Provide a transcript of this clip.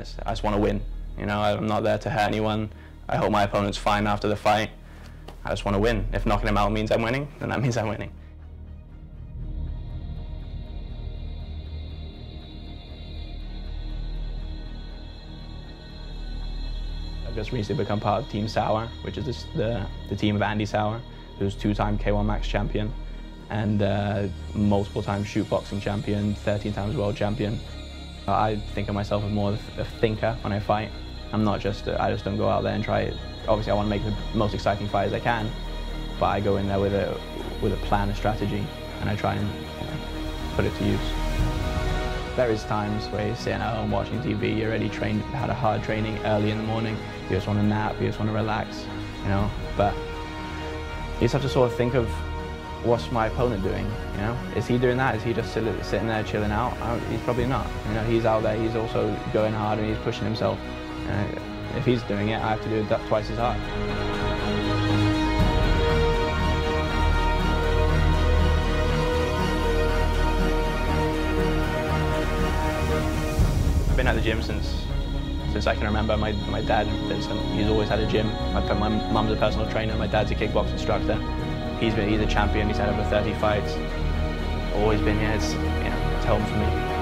I just want to win. You know, I'm not there to hurt anyone. I hope my opponent's fine after the fight. I just want to win. If knocking him out means I'm winning, then that means I'm winning. I've just recently become part of Team Sauer, which is the team of Andy Sauer, who's two-time K1 Max champion and multiple-time shoot boxing champion, 13 times world champion. I think of myself as more of a thinker when I fight. I'm not just, I just don't go out there and try it. Obviously I want to make the most exciting fight as I can, but I go in there with a plan, a strategy, and I try and put it to use. There is times where you're sitting at home watching TV, you're already trained, had a hard training early in the morning, you just want to nap, you just want to relax, you know, but you just have to sort of think of what's my opponent doing, you know? Is he doing that? Is he just sitting there chilling out? He's probably not. You know, he's out there, he's also going hard and he's pushing himself. If he's doing it, I have to do it twice as hard. I've been at the gym since I can remember. My dad, he's always had a gym. My mum's a personal trainer, my dad's a kickbox instructor. He's a champion, he's had over 30 fights. Always been here, it's home for me.